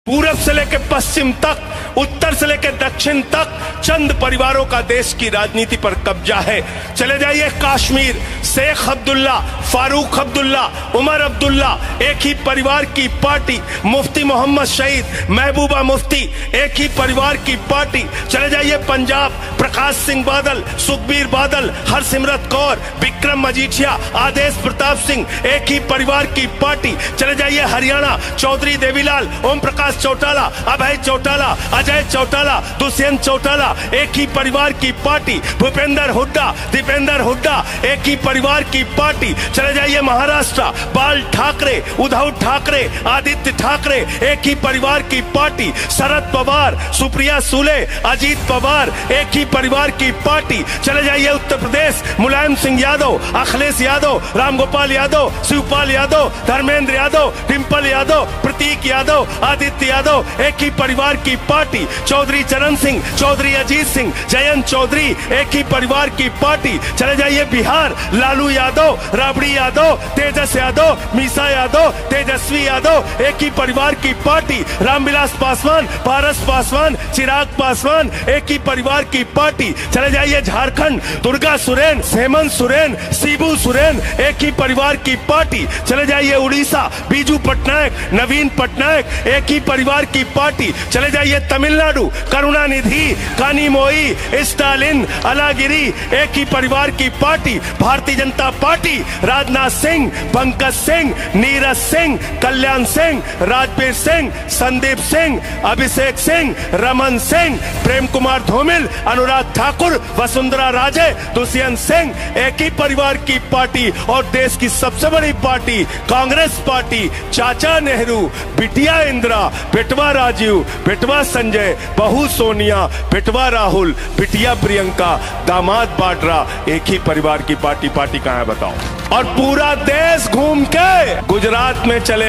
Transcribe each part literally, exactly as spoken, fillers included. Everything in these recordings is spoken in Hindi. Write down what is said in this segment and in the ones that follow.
पूरब से लेकर पश्चिम तक, उत्तर से लेकर दक्षिण तक चंद परिवारों का देश की राजनीति पर कब्जा है। चले जाइए कश्मीर, शेख अब्दुल्ला, फारूक अब्दुल्ला, उमर अब्दुल्ला, एक ही परिवार की पार्टी। मुफ्ती मोहम्मद शहीद, महबूबा मुफ्ती, एक ही परिवार की पार्टी। चले जाइए पंजाब, प्रकाश सिंह बादल, सुखबीर बादल, हरसिमरत कौर, विक्रम मजीठिया, आदेश प्रताप सिंह, एक ही परिवार की पार्टी। चले जाइए हरियाणा, चौधरी देवीलाल, ओम प्रकाश चौटाला, अभय चौटाला, अजय चौटाला, दुष्यंत चौटाला, एक ही परिवार की पार्टी। भूपेंद्र हुड्डा, दीपेंद्र हुड्डा, एक ही परिवार की पार्टी। चले जाइए महाराष्ट्र, बाल ठाकरे, उद्धव ठाकरे, आदित्य ठाकरे, एक ही परिवार की पार्टी। शरद पवार, सुप्रिया सुले, अजीत पवार, एक ही परिवार की पार्टी। चले जाइए उत्तर प्रदेश, मुलायम सिंह यादव, अखिलेश यादव, रामगोपाल यादव, शिवपाल यादव, धर्मेंद्र यादव, डिंपल यादव, प्रतीक यादव, आदित्य यादव, एक ही परिवार की पार्टी। चौधरी चरण सिंह, चौधरी अजीत सिंह, जयंत चौधरी, एक ही परिवार की पार्टी। चले जाइए बिहार, लालू यादव, राबड़ी यादव, तेजस यादव, मीसा यादव, तेजस्वी यादव, एक ही परिवार की पार्टी। रामविलास पासवान, पारस पासवान, चिराग पासवान, एक ही परिवार की पार्टी। चले जाइए झारखंड, दुर्गा सुरेन, हेमंत सोरेन, शिबू सोरेन, एक ही परिवार की पार्टी। चले जाइए उड़ीसा, बीजू पटनायक, नवीन पटनायक, एक ही परिवार की पार्टी। चले जाइए तमिलनाडु, करुणानिधि, कानीमोई, स्टालिन, अलागिरी, एक ही परिवार की पार्टी। भारतीय जनता पार्टी, राजनाथ सिंह, पंकज सिंह, नीरज सिंह, कल्याण सिंह, राजवीर सिंह, संदीप सिंह, अभिषेक सिंह, रमन सिंह, प्रेम कुमार धूमिल, अनुराग ठाकुर, वसुंधरा राजे, दुष्यंत सिंह, एक ही परिवार की पार्टी। और देश की सबसे बड़ी पार्टी कांग्रेस पार्टी, चाचा नेहरू, बिटिया इंदिरा, बेटवा राजीव, बेटवा संजय, बहू सोनिया, बेटवा राहुल, बिटिया प्रियंका, दामाद वाड्रा, एक ही परिवार की पार्टी। पार्टी कहां है बताओ? और पूरा देश घूम के गुजरात में चले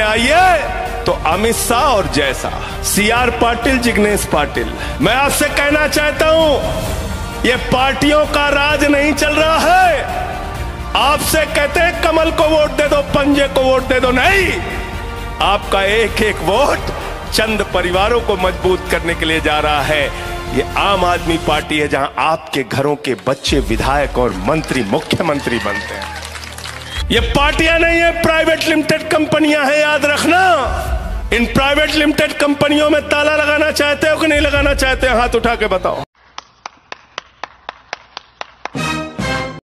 आइए तो अमित शाह और जैसा सी आर पाटिल, जिग्नेश पाटिल। मैं आपसे कहना चाहता हूं, ये पार्टियों का राज नहीं चल रहा है। आपसे कहते हैं कमल को वोट दे दो, पंजे को वोट दे दो, नहीं। आपका एक एक वोट चंद परिवारों को मजबूत करने के लिए जा रहा है। ये आम आदमी पार्टी है जहां आपके घरों के बच्चे विधायक और मंत्री, मुख्यमंत्री बनते हैं। ये पार्टियां नहीं है, प्राइवेट लिमिटेड कंपनियां हैं, याद रखना। इन प्राइवेट लिमिटेड कंपनियों में ताला लगाना चाहते हो कि नहीं लगाना चाहते हो? हाथ उठा के बताओ।